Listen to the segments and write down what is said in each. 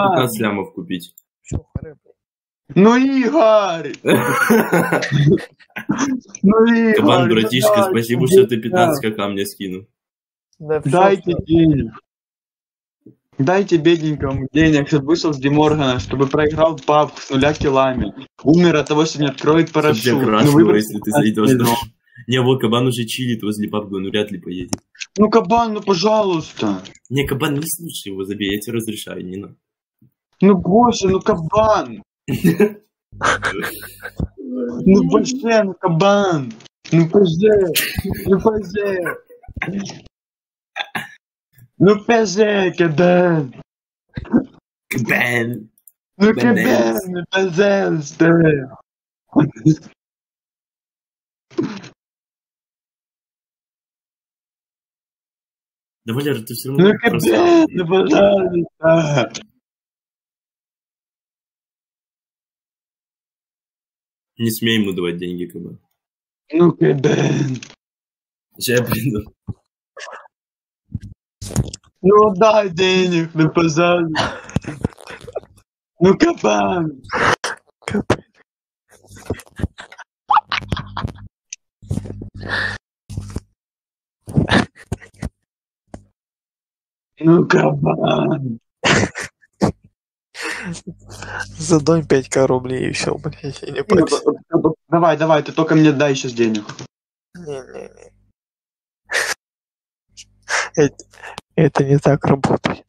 кабан. 15 лямов купить. Всё, харе, блядь. Ну, Игорь! Ну, Игорь! Кабан, братишка, дайте спасибо, что ты денег. 15 кк мне скинул. Да всё, Дайте всё. денег. Дайте бедненькому денег, чтобы вышел с Деморгана, чтобы проиграл папку с 0 килами. Умер от того, что не откроет Чтоб парашют. тебя Ну, крашнуло, выбросил если ты 15 зайдешь. миллионов. Не, вот кабан уже чилит возле папки, он вряд ли поедет. Ну, кабан, ну, пожалуйста. Не, кабан, не слушай его, забей, я тебе разрешаю, не надо. Ну, боже, ну, кабан. Ну, боже, ну, кабан. Ну, боже. Ну, боже. Ну, боже, кабан. Кабан! Ну, Кабан. кабан, ну, пожалуйста. Да, Валера, ты все равно Ну, просрал. кабан, ну, пожалуйста. Не смей ему давать деньги, кабан. Ну, кабан. Сейчас я приду. Ну, дай денег, ну, пожалуйста. Ну, кабан. Ну, кабан. Задонь 5 рублей и все, блядь, и не парься. Давай, давай, ты только мне дай сейчас денег. Не-не-не. Это не так работает.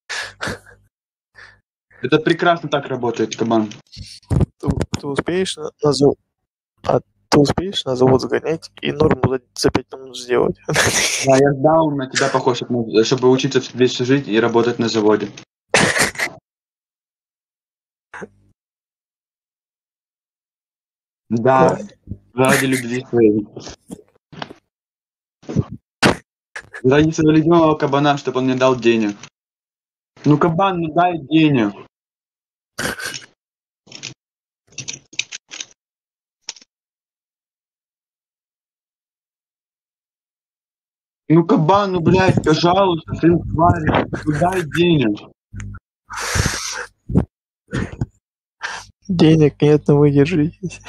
Это прекрасно так работает, кабан. Ты успеешь на завод... ты успеешь на завод сгонять и норму за 5 минут сделать. Да, я сдал на тебя похож, чтобы учиться весь жить и работать на заводе. Да, ради любви своей. Ради своего любимого кабана, чтобы он мне дал денег. Ну, кабан, ну дай денег. Ну, кабан, ну, блядь, пожалуйста, сын твари, ну дай денег. Денег нет, но вы держитесь.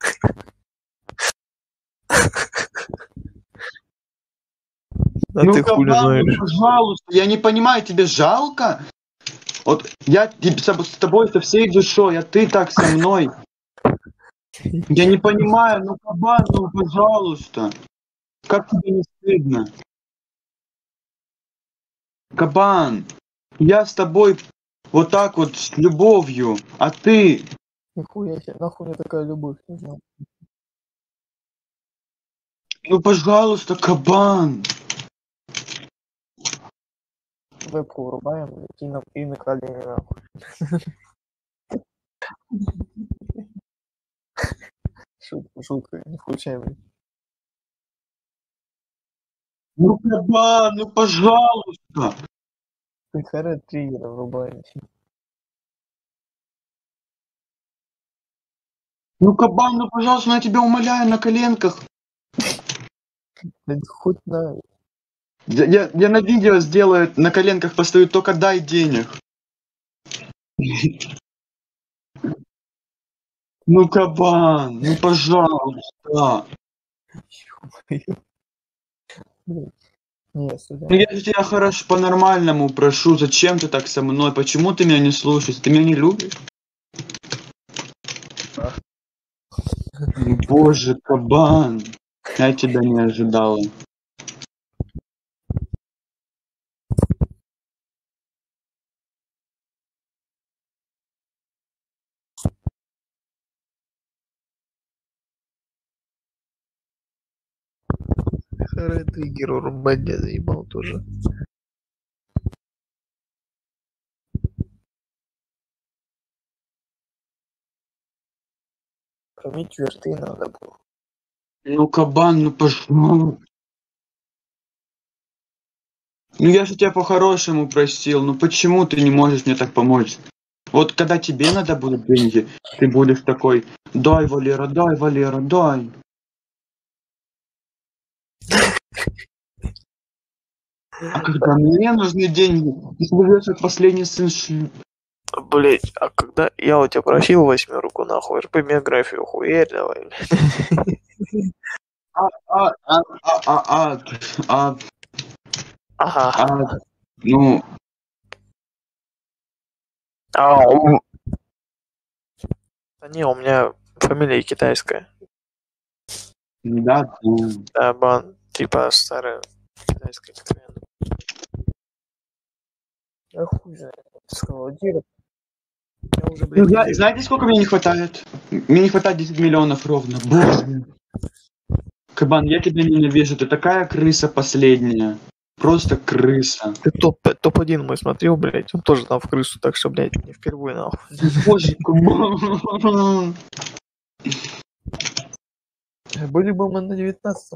А Ну, ты хули кабан, знаешь? ну, пожалуйста, я не понимаю, тебе жалко? Вот я с тобой со всей душой, а ты так со мной. Я не понимаю, ну, кабан, ну, пожалуйста. Как тебе не стыдно? Кабан, я с тобой вот так вот с любовью, а ты... Нихуя себе, нахуй мне такая любовь, не знаю. Ну, пожалуйста, кабан. Вебку врубаем и на колени нахуй. Шутка, не включаем. Ну, кабан, ну, пожалуйста. Ты харе триггера врубаем. Ну, кабан, ну, пожалуйста, ну, я тебя умоляю на коленках. Да хоть на... Я на видео сделаю, на коленках постою, только дай денег. Ну, кабан, ну, пожалуйста. Не, сюда. Ну, я же тебя хорошо по-нормальному прошу, зачем ты так со мной? Почему ты меня не слушаешь? Ты меня не любишь? Ну, боже, кабан. Я тебя не ожидала. Харе триггер врубать я заебал тоже. Кормить верты надо было. Ну, кабан, ну, пожалуйста. Ну, я же тебя по-хорошему просил. Ну, почему ты не можешь мне так помочь? Вот когда тебе надо будут деньги, ты будешь такой: дай, Валера, дай, Валера, дай. А когда мне нужны деньги, ты живешь как последний сын Блять, а когда я у тебя просил 8, нахуй, РП биографию хуярь давай. А, а, а, а, а, а, Ага. а, ну, Да не, у меня фамилия китайская. да, ну. Да, бан, типа старая китайская. Я хуй знает. Скалодир. Я уже, Ну, блядь, знаете, сколько мне не хватает? Мне не хватает 10 миллионов ровно. Боже. Кабан, я тебя ненавижу. Ты такая крыса последняя. Просто крыса. Ты топ-1 мой смотрел, блядь, он тоже там в крысу, так что, блядь, не впервые, нахуй. Боже, кабан. Были бы мы на 19